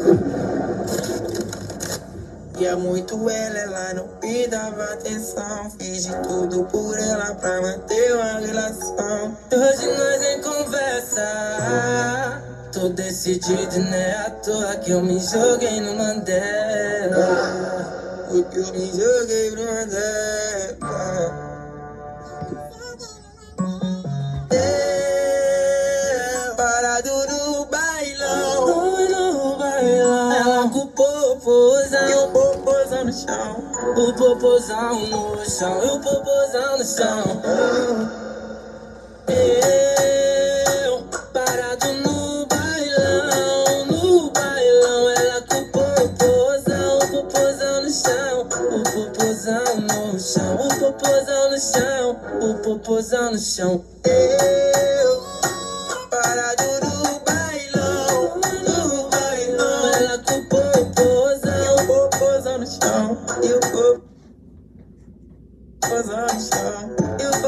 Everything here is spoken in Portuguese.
E é muito ela não me dava atenção. Fiz de tudo por ela pra manter uma relação. Hoje nós em conversa, tô decidido, né? À toa que eu me joguei no Mandela. Porque eu me joguei no Mandela. Parado no bailão, no bailão. Ela com o popozão, e o popozão no chão. O popozão no chão, e o popozão no chão. Eu, parado no bailão, no bailão. Ela com o popozão no chão. O popozão no chão, o popozão no chão. O popozão no chão. Parado no bailão, no bailão. Ela com o popozão no chão. E o popozão no chão.